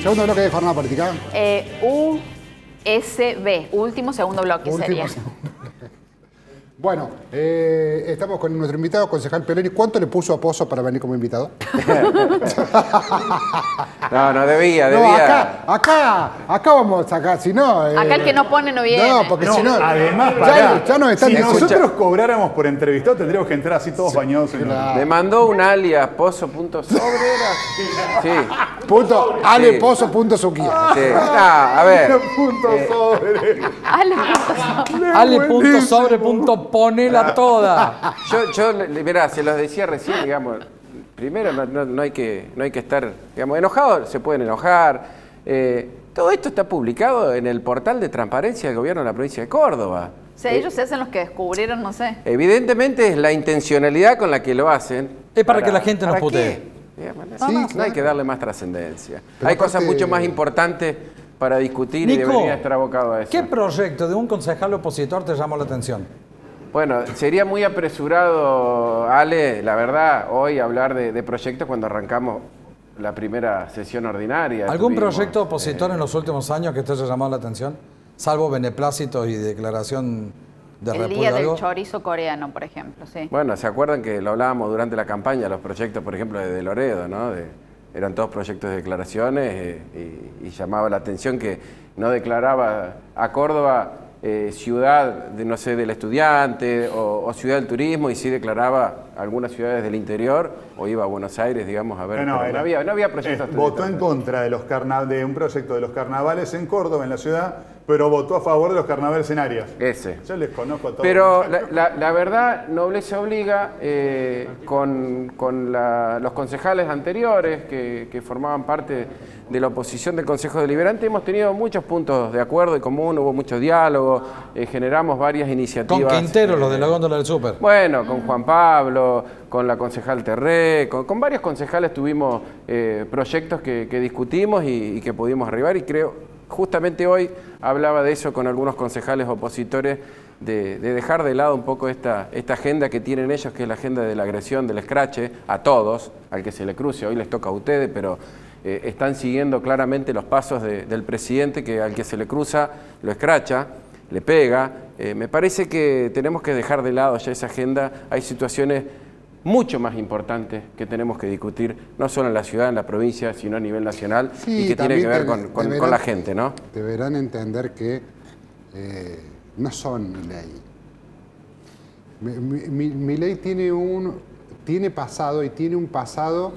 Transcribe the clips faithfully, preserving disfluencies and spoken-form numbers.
Segundo bloque de jornada política. Eh, U S B, último segundo bloque Último sería. segundo. Bueno, eh, estamos con nuestro invitado, concejal Peloni. ¿Cuánto le puso a Pozo para venir como invitado? No, no debía, No, debía. acá, acá, acá vamos a sacar, si no... Eh, Acá el que no pone no viene. No, porque No, si no... además, ya, pará, ya nos están si diciendo- nosotros cobráramos por entrevistado, tendríamos que entrar así todos bañados en claro. Me mandó un alias, pozo.sobre, era. Sí. Punto, ale.pozo.suquía. Sí. Ah, a ver. punto sobre. Ale, punto sobre. Ale.sobre.ponela toda. Yo, yo le- mirá, se los decía recién, digamos, primero no, no- no hay que, no hay que estar, digamos, enojados, se pueden enojar. Eh, todo esto está publicado en el portal de transparencia del gobierno de la provincia de Córdoba. O sea, ellos se hacen los que descubrieron, no sé. Evidentemente es la intencionalidad con la que lo hacen. Es para que la gente nos ¿para putee. qué? Digamos, no, Sí, no, no claro. hay que darle más trascendencia. Pero Hay cosas aparte- mucho más importantes para discutir y Nico, debería estar abocado a eso. ¿qué proyecto de un concejal opositor te llamó la atención? Bueno, sería muy apresurado, Ale, la verdad, hoy hablar de, de proyectos cuando arrancamos la primera sesión ordinaria. ¿Algún Tuvimos, proyecto opositor eh, en los últimos años que te haya llamado la atención? Salvo beneplácitos y declaración de El repudio día a del algo. chorizo coreano, por ejemplo, sí. Bueno, ¿se acuerdan que lo hablábamos durante la campaña, los proyectos, por ejemplo, de, de Loredo, ¿no? De, eran todos proyectos de declaraciones eh, y, y llamaba la atención que no declaraba a Córdoba eh, ciudad, de, no sé, del estudiante o, o ciudad del turismo y sí declaraba algunas ciudades del interior o iba a Buenos Aires, digamos, a ver. No, no, pero no, era- había, no había proyectos. eh, votó en contra de, los carna- de un proyecto de los carnavales en Córdoba, en la ciudad, pero votó a favor de los carnavales en Arias. Ese. Yo les conozco a todos. Pero la, la- la verdad, nobleza obliga, eh, con, con la- los concejales anteriores que, que formaban parte de la oposición del Consejo Deliberante, hemos tenido muchos puntos de acuerdo y común, hubo mucho diálogo, eh, generamos varias Con iniciativas. Quintero, eh, los de la góndola del súper. Bueno, con Juan Pablo, con la concejal Terré, con, con varios concejales tuvimos eh, proyectos que, que discutimos y, y que pudimos arribar y creo, justamente hoy hablaba de eso con algunos concejales opositores, de, de dejar de lado un poco esta, esta agenda que tienen ellos, que es la agenda de la agresión, del escrache, a todos, al que se le cruce, hoy les toca a ustedes, pero eh, están siguiendo claramente los pasos de- del presidente, que al que se le cruza lo escracha, le pega. Eh, me parece que tenemos que dejar de lado ya esa agenda, hay situaciones mucho más importantes que tenemos que discutir, no solo en la ciudad, en la provincia, sino a nivel nacional, Sí, y que tiene que también ver te- con, con- deberán- con la gente, ¿no? Deberán entender que eh, no son mi ley. Mi, mi- mi- mi ley tiene un tiene pasado y tiene un pasado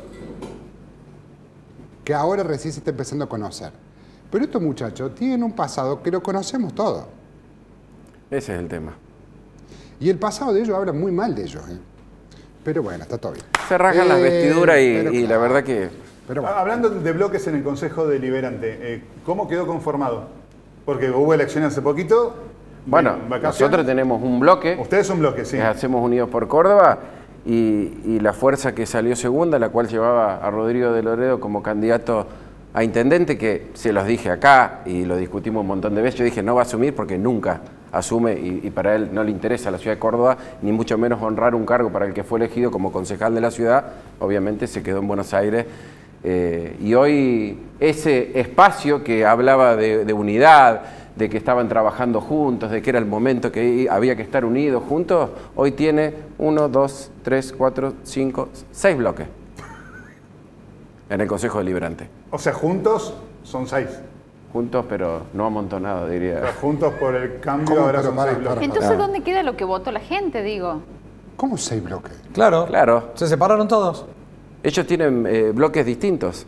que ahora recién se está empezando a conocer. Pero estos muchachos tienen un pasado que lo conocemos todos. Ese es el tema. Y el pasado de ellos habla muy mal de ellos. ¿eh? Pero bueno, está todo bien. Se rasgan las Eh, vestiduras y, pero y la claro. verdad que... Pero bueno. Ah, Hablando de bloques en el Consejo Deliberante, eh, ¿cómo quedó conformado? Porque hubo elecciones hace poquito. Bueno, vacaciones. nosotros tenemos un bloque, Ustedes son bloques, sí. que hacemos Unidos por Córdoba, y, y la fuerza que salió segunda, la cual llevaba a Rodrigo de Loredo como candidato a intendente, que se los dije acá y lo discutimos un montón de veces. Yo dije, no va a asumir porque nunca asume y, y para él no le interesa la ciudad de Córdoba, ni mucho menos honrar un cargo para el que fue elegido como concejal de la ciudad. Obviamente se quedó en Buenos Aires. Eh, y hoy ese espacio que hablaba de, de unidad, de que estaban trabajando juntos, de que era el momento que había que estar unidos juntos, hoy tiene uno, dos, tres, cuatro, cinco, seis bloques en el Consejo Deliberante. O sea, juntos son seis. Juntos, pero no amontonados, diría. Pero juntos por el cambio ¿Cómo? ahora Pero son para, seis bloques. para. Entonces, Ah. ¿dónde queda lo que votó la gente, digo? ¿Cómo seis bloques? Claro. Claro. Se separaron todos. Ellos tienen eh, bloques distintos.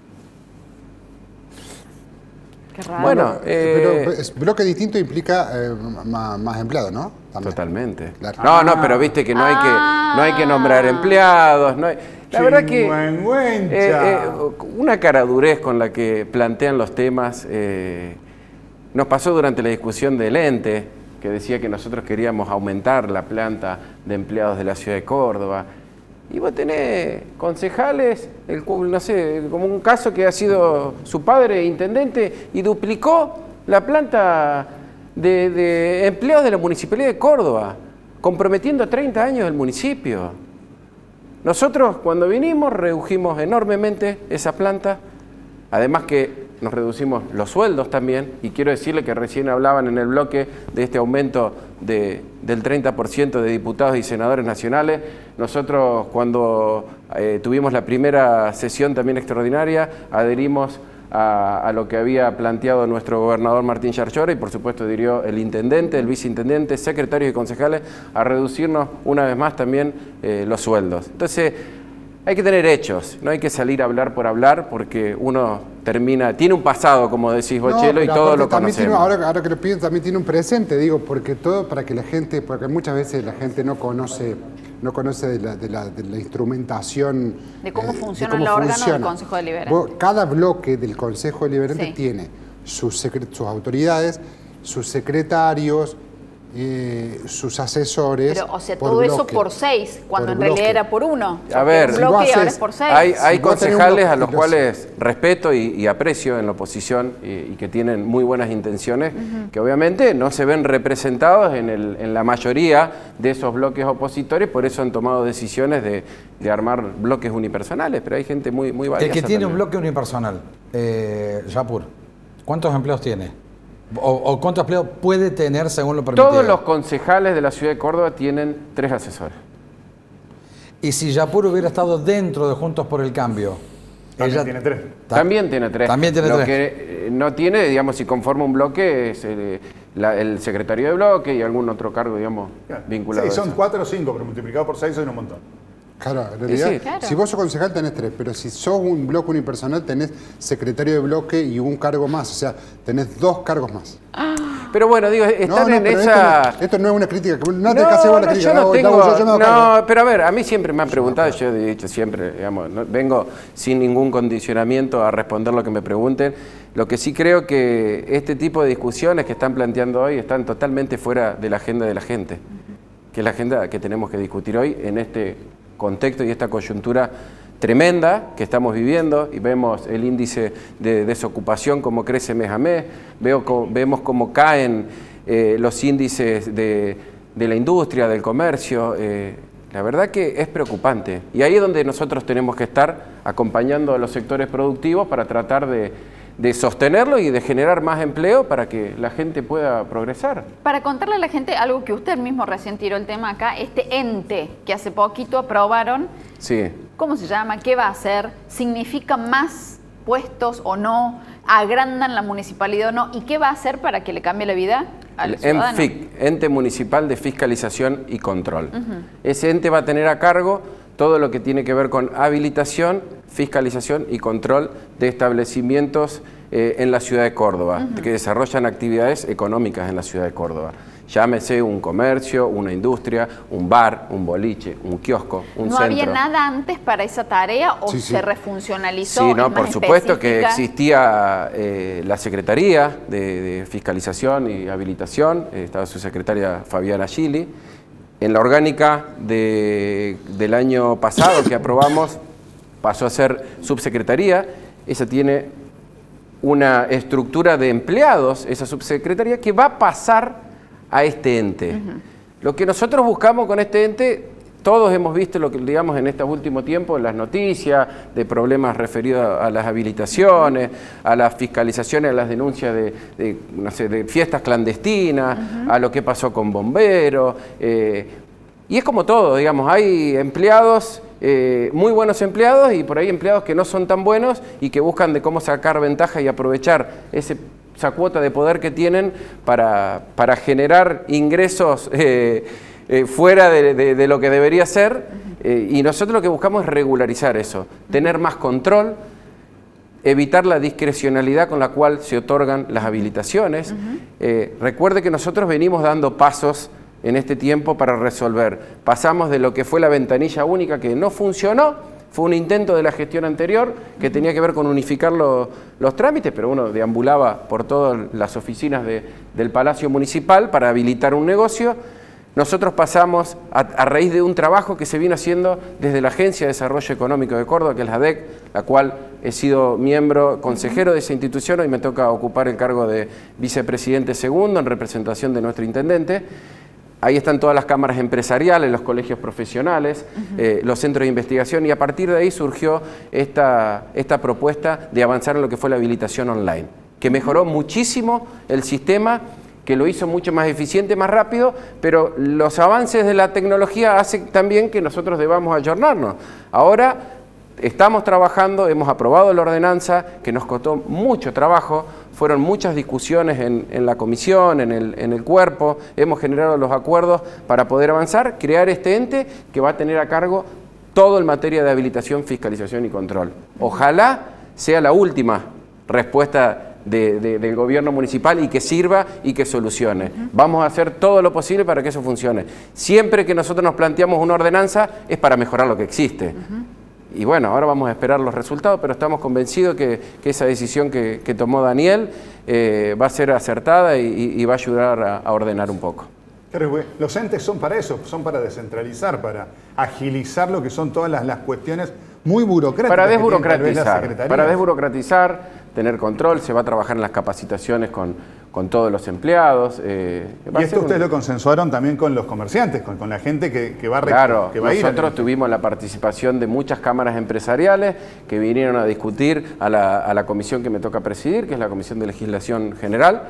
Qué raro. Bueno, eh, Pero es- bloque distinto implica eh, más, más empleados, ¿no? También. totalmente. Claro. No, no, pero viste que no hay que, no hay que nombrar empleados. No hay- la verdad que Chingüengüencha. eh, eh, una caradurez con la que plantean los temas eh, nos pasó durante la discusión del ente, que decía que nosotros queríamos aumentar la planta de empleados de la ciudad de Córdoba. Y vos tenés concejales, el, cu- no sé, como un caso que ha sido su padre intendente y duplicó la planta de, de empleados de la Municipalidad de Córdoba, comprometiendo treinta años del municipio. Nosotros cuando vinimos redujimos enormemente esa planta, además que nos reducimos los sueldos también, y quiero decirle que recién hablaban en el bloque de este aumento de, del treinta por ciento de diputados y senadores nacionales. Nosotros, cuando eh, tuvimos la primera sesión también extraordinaria, adherimos A, a lo que había planteado nuestro gobernador Martín Yarlora y por supuesto dirigió el intendente, el viceintendente, secretarios y concejales a reducirnos una vez más también eh, los sueldos. Entonces hay que tener hechos, no hay que salir a hablar por hablar porque uno termina, tiene un pasado como decís vos, Chelo, y todo lo conocemos. Tiene, ahora, ahora que lo pienso, también tiene un presente, digo, porque todo para que la gente, porque muchas veces la gente no conoce no conoce de la, de la, de la instrumentación. De cómo eh, funciona de cómo el órgano funciona. del Consejo Deliberante. Vos, cada bloque del Consejo Deliberante Sí. tiene sus, sus autoridades, sus secretarios, eh, sus asesores. Pero, o sea, por todo bloque, eso por seis, cuando por en realidad bloque. era por uno. O sea, A ver, un si bloque vos y ahora haces- es por seis. Hay, hay Si vos tenés un concejales a bloque- los los- cuales respeto y, y aprecio en la oposición y, y que tienen muy buenas intenciones, uh-huh. que obviamente no se ven representados en, el, en la mayoría de esos bloques opositores, por eso han tomado decisiones de, de armar bloques unipersonales, pero hay gente muy, muy valiosa. El que tiene también. un bloque unipersonal, eh, Yapur, ¿cuántos empleos tiene? O, ¿O cuántos empleos puede tener según lo permitido? Todos los concejales de la ciudad de Córdoba tienen tres asesores. Y si Yapur hubiera estado dentro de Juntos por el Cambio, También ella tiene tres. Ta- También tiene tres. También tiene Lo tres. que eh, no tiene, digamos, si conforma un bloque, es el, la- el secretario de bloque y algún otro cargo, digamos, vinculado Sí, a son eso. cuatro o cinco, pero multiplicado por seis son un montón. Claro, en realidad, sí. Claro. si vos sos concejal tenés tres, pero si sos un bloque unipersonal tenés secretario de bloque y un cargo más, o sea, tenés dos cargos más. Pero bueno, digo, están en pero esa... esto, no, esto no es una crítica, que no, tenés que hacer vos la no, crítica, yo no la tengo... hago yo, yo me hago cargo. no, pero a ver, a mí siempre me han preguntado, yo he dicho siempre, digamos, no- vengo sin ningún condicionamiento a responder lo que me pregunten. Lo que sí creo que este tipo de discusiones que están planteando hoy están totalmente fuera de la agenda de la gente, que es la agenda que tenemos que discutir hoy en este contexto y esta coyuntura tremenda que estamos viviendo, y vemos el índice de desocupación como crece mes a mes, veo co- vemos cómo caen eh, los índices de, de la industria, del comercio. eh, la verdad que es preocupante, y ahí es donde nosotros tenemos que estar acompañando a los sectores productivos para tratar de, de sostenerlo y de generar más empleo para que la gente pueda progresar. Para contarle a la gente algo que usted mismo recién tiró el tema acá, este ente que hace poquito aprobaron, Sí. ¿cómo se llama? ¿Qué va a hacer? ¿Significa más puestos o no? ¿Agrandan la municipalidad o no? ¿Y qué va a hacer para que le cambie la vida al El ciudadano? ENFIC, Ente Municipal de Fiscalización y Control. Uh-huh. Ese ente va a tener a cargo todo lo que tiene que ver con habilitación, fiscalización y control de establecimientos eh, en la ciudad de Córdoba, uh-huh. que desarrollan actividades económicas en la ciudad de Córdoba. Llámese un comercio, una industria, un bar, un boliche, un kiosco, un ¿No centro. había nada antes para esa tarea o Sí, sí. se refuncionalizó? Sí, es no, más por supuesto que específica? existía eh, la Secretaría de, de Fiscalización y Habilitación, eh, estaba su secretaria Fabiana Gili. En la orgánica de, del año pasado que aprobamos pasó a ser subsecretaría. Esa tiene una estructura de empleados, esa subsecretaría, que va a pasar a este ente. Uh-huh. Lo que nosotros buscamos con este ente, todos hemos visto lo que, digamos, en estos últimos tiempos, en las noticias, de problemas referidos a las habilitaciones, a las fiscalizaciones, a las denuncias de, de, no sé, de fiestas clandestinas, uh-huh. a lo que pasó con bomberos. Eh, y es como todo, digamos, hay empleados, eh, muy buenos empleados, y por ahí empleados que no son tan buenos y que buscan de cómo sacar ventaja y aprovechar ese esa cuota de poder que tienen para, para generar ingresos eh, eh, fuera de, de, de lo que debería ser, eh, y nosotros lo que buscamos es regularizar eso, tener más control, evitar la discrecionalidad con la cual se otorgan las habilitaciones. Uh-huh. eh, recuerde que nosotros venimos dando pasos en este tiempo para resolver. Pasamos de lo que fue la ventanilla única, que no funcionó. Fue un intento de la gestión anterior que tenía que ver con unificar lo, los trámites, pero uno deambulaba por todas las oficinas de, del Palacio Municipal para habilitar un negocio. Nosotros pasamos a, a raíz de un trabajo que se vino haciendo desde la Agencia de Desarrollo Económico de Córdoba, que es la A D E C, la cual he sido miembro, consejero de esa institución. Hoy me toca ocupar el cargo de vicepresidente segundo en representación de nuestro intendente. Ahí están todas las cámaras empresariales, los colegios profesionales, uh-huh. eh, los centros de investigación, y a partir de ahí surgió esta, esta propuesta de avanzar en lo que fue la habilitación online, que mejoró muchísimo el sistema, que lo hizo mucho más eficiente, más rápido, pero los avances de la tecnología hacen también que nosotros debamos ayornarnos. Ahora estamos trabajando, hemos aprobado la ordenanza, que nos costó mucho trabajo, fueron muchas discusiones en, en la comisión, en el, en el cuerpo, hemos generado los acuerdos para poder avanzar, crear este ente que va a tener a cargo todo en materia de habilitación, fiscalización y control. Ojalá sea la última respuesta de, de, del gobierno municipal y que sirva y que solucione. Uh-huh. Vamos a hacer todo lo posible para que eso funcione. Siempre que nosotros nos planteamos una ordenanza es para mejorar lo que existe. Uh-huh. Y bueno, ahora vamos a esperar los resultados, pero estamos convencidos que, que esa decisión que, que tomó Daniel eh, va a ser acertada y, y va a ayudar a, a ordenar un poco. Pero los entes son para eso, son para descentralizar, para agilizar lo que son todas las, las cuestiones muy burocráticas. Para desburocratizar, para desburocratizar, tener control, se va a trabajar en las capacitaciones con, con todos los empleados. Eh, y esto ustedes un... lo consensuaron también con los comerciantes, con, con la gente que, que va a Claro, que va a ir nosotros tuvimos la participación de muchas cámaras empresariales que vinieron a discutir a la, a la comisión que me toca presidir, que es la Comisión de Legislación General.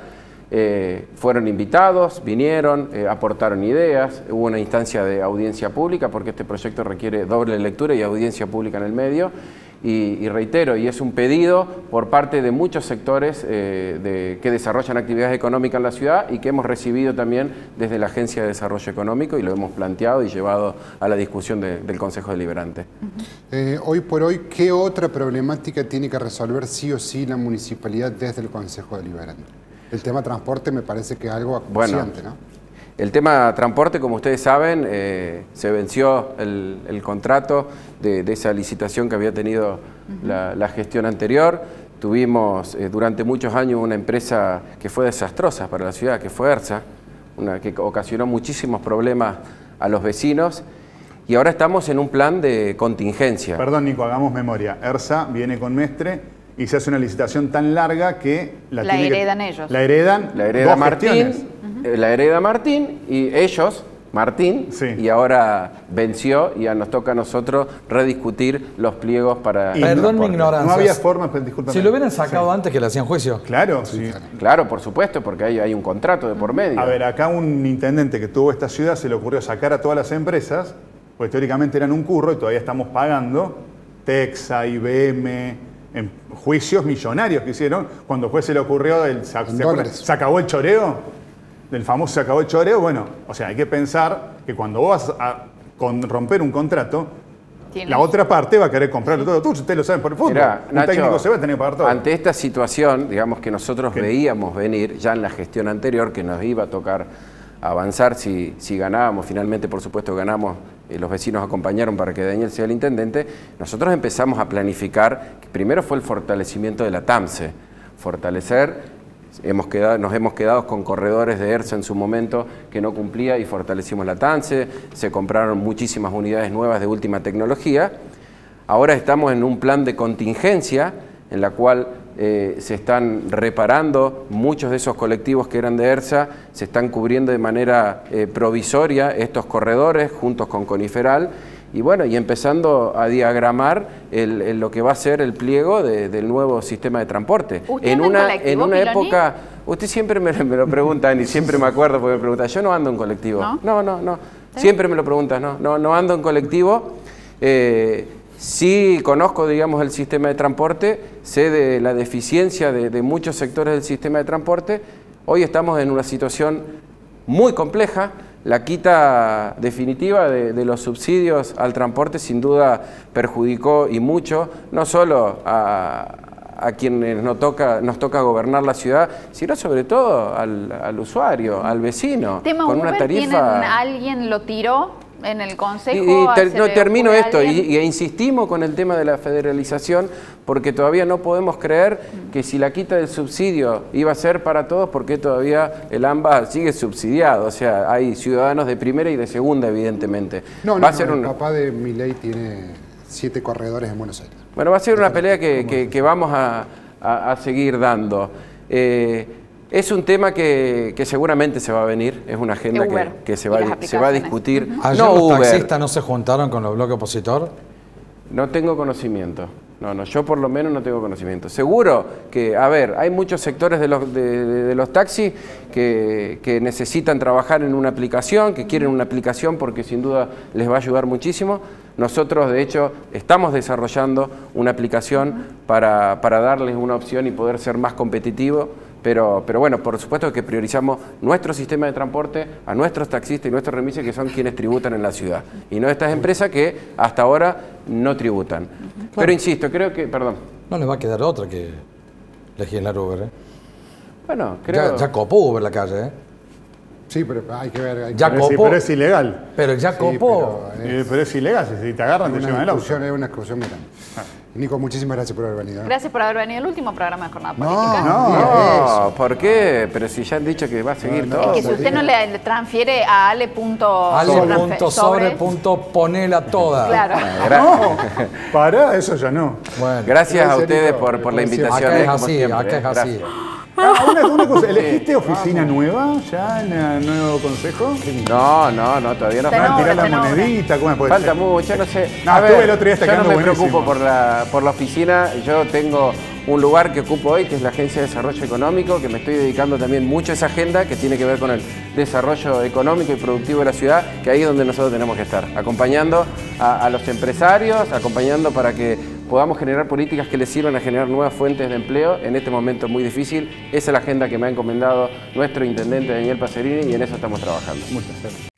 Eh, fueron invitados, vinieron, eh, aportaron ideas, hubo una instancia de audiencia pública porque este proyecto requiere doble lectura y audiencia pública en el medio. Y, y reitero, y es un pedido por parte de muchos sectores eh, de, que desarrollan actividades económicas en la ciudad y que hemos recibido también desde la Agencia de Desarrollo Económico y lo hemos planteado y llevado a la discusión de, del Consejo Deliberante. Eh, hoy por hoy, ¿qué otra problemática tiene que resolver sí o sí la municipalidad desde el Consejo Deliberante? El tema transporte me parece que es algo acuciante, bueno, ¿no? El tema transporte, como ustedes saben, eh, se venció el, el contrato de, de esa licitación que había tenido uh-huh. la, la gestión anterior. Tuvimos eh, durante muchos años una empresa que fue desastrosa para la ciudad, que fue ERSA, una que ocasionó muchísimos problemas a los vecinos. Y ahora estamos en un plan de contingencia. Perdón, Nico, hagamos memoria. ERSA viene con Mestre y se hace una licitación tan larga que la, la heredan que, ellos. La heredan, la hereda Martín, uh-huh. la hereda Martín y ellos, Martín, sí. y ahora venció y ya nos toca a nosotros rediscutir los pliegos para... Y perdón mi ignorancia. No había forma, discúlpame. Si lo hubieran sacado sí. antes que le hacían juicio. Claro, sí. sí. Claro, por supuesto, porque hay, hay un contrato de por medio. A ver, acá un intendente que tuvo esta ciudad se le ocurrió sacar a todas las empresas, pues teóricamente eran un curro y todavía estamos pagando, Texa, I B M... en juicios millonarios que hicieron, cuando después se le ocurrió, el, se, se, se acabó el choreo, del famoso se acabó el choreo, bueno, o sea, hay que pensar que cuando vos vas a con, romper un contrato, ¿Tienes? la otra parte va a querer comprarlo todo. Tú, ustedes lo saben por el fútbol, Mirá, un Nacho, técnico se va a tener que pagar todo. Ante esta situación, digamos que nosotros ¿Qué? veíamos venir ya en la gestión anterior que nos iba a tocar avanzar si, si ganábamos, finalmente por supuesto ganamos, eh, los vecinos acompañaron para que Daniel sea el intendente, nosotros empezamos a planificar, primero fue el fortalecimiento de la TAMSE, fortalecer, hemos quedado, nos hemos quedado con corredores de ERSA en su momento que no cumplía y fortalecimos la TAMSE, se compraron muchísimas unidades nuevas de última tecnología, ahora estamos en un plan de contingencia en la cual Eh, se están reparando muchos de esos colectivos que eran de ERSA, se están cubriendo de manera eh, provisoria estos corredores juntos con Coniferal y bueno, y empezando a diagramar el, el, lo que va a ser el pliego de, del nuevo sistema de transporte. En una, en una época, usted siempre me, me lo pregunta y siempre me acuerdo porque me pregunta, yo no ando en colectivo. No, no, no, no. Siempre me lo preguntas, no, no, no ando en colectivo. Eh, Sí conozco, digamos, el sistema de transporte, sé de la deficiencia de, de muchos sectores del sistema de transporte. Hoy estamos en una situación muy compleja. La quita definitiva de, de los subsidios al transporte sin duda perjudicó y mucho, no solo a, a quienes nos toca, nos toca gobernar la ciudad, sino sobre todo al, al usuario, al vecino. Tema con Uber, una tarifa... ¿tienen, alguien lo tiró en el Consejo? Y, y ter, no, termino esto y, y insistimos con el tema de la federalización porque todavía no podemos creer que si la quita del subsidio iba a ser para todos, porque todavía el AMBA sigue subsidiado. O sea, hay ciudadanos de primera y de segunda, evidentemente. No, va no, a ser no, un... el papá de Milei tiene siete corredores en Buenos Aires. Bueno, va a ser una pelea que, que, que vamos a, a, a seguir dando. Eh, Es un tema que, que seguramente se va a venir, es una agenda que, que se, va, se va a discutir. Uh-huh. ¿Ayer no los Uber. taxistas no se juntaron con los bloques opositor? No tengo conocimiento. No, no, yo por lo menos no tengo conocimiento. Seguro que, a ver, hay muchos sectores de los, de, de, de los taxis que, que necesitan trabajar en una aplicación, que quieren una aplicación porque sin duda les va a ayudar muchísimo. Nosotros, de hecho, estamos desarrollando una aplicación para, para darles una opción y poder ser más competitivos. Pero, pero bueno, por supuesto que priorizamos nuestro sistema de transporte, a nuestros taxistas y nuestros remises, que son quienes tributan en la ciudad. Y no estas empresas que hasta ahora no tributan. Claro. Pero insisto, creo que... Perdón. No les va a quedar otra que legislar Uber, ¿eh? Bueno, creo... Ya, ya copó Uber la calle, ¿eh? Sí, pero hay que ver... Hay ya que pero, copó, sí, pero es ilegal. Pero ya sí, copó. pero Es, pero es ilegal, si te agarran te una llevan el auto. discusión, es una discusión muy grande. Nico, muchísimas gracias por haber venido. Gracias por haber venido al último programa de Jornada No, Política. No, ¿por qué? Pero si ya han dicho que va a seguir No, no, todo. Es que si usted no le, le transfiere a ale. Ale.sobre.ponela toda. Claro. No, pará, eso ya no. Bueno, Gracias a Gracias, ustedes Nico, por, por la como siempre. invitación. acá eh, es como así, siempre, acá eh. es así. Gracias. Ah, una, una cosa, ¿elegiste oficina nueva ya en el nuevo consejo? No, no, no, todavía no. Está en ¿Van a obra, tirar la está en obra. monedita? ¿Cómo puede Falta ser? mucho, no sé. No, A estuve ver, el otro día, está yo no quedando me buenísimo. preocupo por la, por la oficina. Yo tengo un lugar que ocupo hoy, que es la Agencia de Desarrollo Económico, que me estoy dedicando también mucho a esa agenda que tiene que ver con el desarrollo económico y productivo de la ciudad, que ahí es donde nosotros tenemos que estar, acompañando a, a los empresarios, acompañando para que podamos generar políticas que les sirvan a generar nuevas fuentes de empleo en este momento muy difícil. Esa es la agenda que me ha encomendado nuestro intendente Daniel Pacerini y en eso estamos trabajando. Muchas gracias.